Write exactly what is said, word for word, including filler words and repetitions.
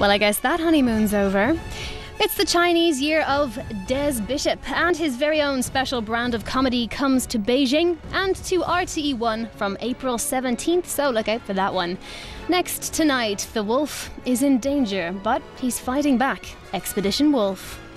Well, I guess that honeymoon's over. It's the Chinese year of Des Bishop, and his very own special brand of comedy comes to Beijing and to R T E one from April seventeenth, so look out for that one. Next tonight, the wolf is in danger, but he's fighting back. Expedition Wolf.